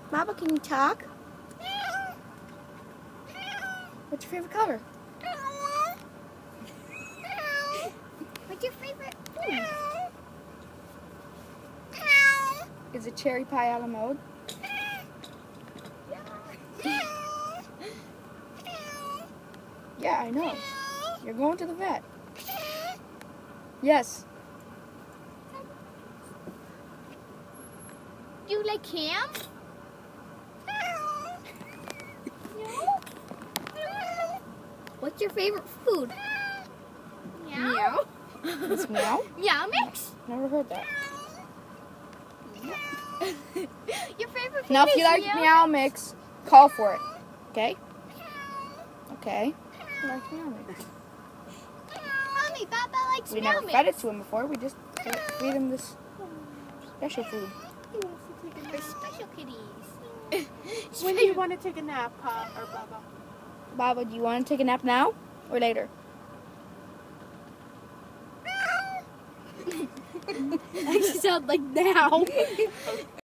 Baba, can you talk? What's your favorite color? What's your favorite food? Is it cherry pie a la mode? Yeah, I know. You're going to the vet. Yes. Do you like ham? No? What's your favorite food? Meow? It's meow? Meow mix? Never heard that. Your favorite food Now, if is you like meow? meow mix, call for it. Okay? Okay. He likes meow mix. Mommy, Baba likes We meow never mix. fed it to him before. We just feed him this special food. For special kitties. When do you want to take a nap, or Baba? Baba, do you want to take a nap now or later? Actually sound like now.